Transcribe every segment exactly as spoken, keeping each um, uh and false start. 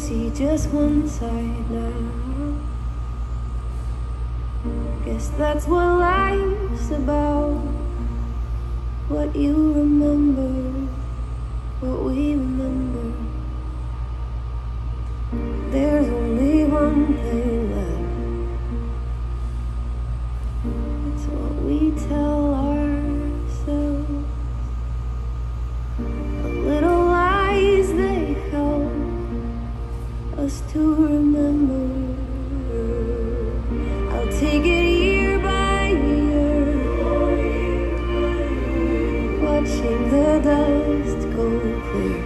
see just one side now. Guess that's what life's about. What you remember, what we remember. There's only one thing left. It's what we tell ourselves. The little lies they help us to remember. I'll take it year by year, watching the dust go clear.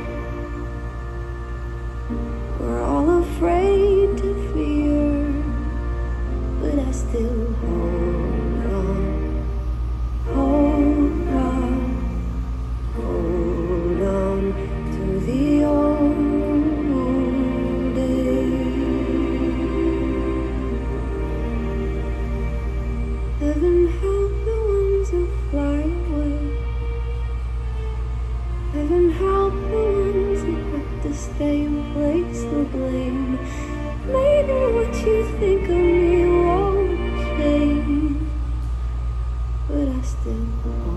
We're all afraid to fear, but I still hold on, hold on, hold on to the old days. Heaven help the ones who fly away. Heaven help the ones who have to stay and place the blame. Maybe what you think of me won't change, but I still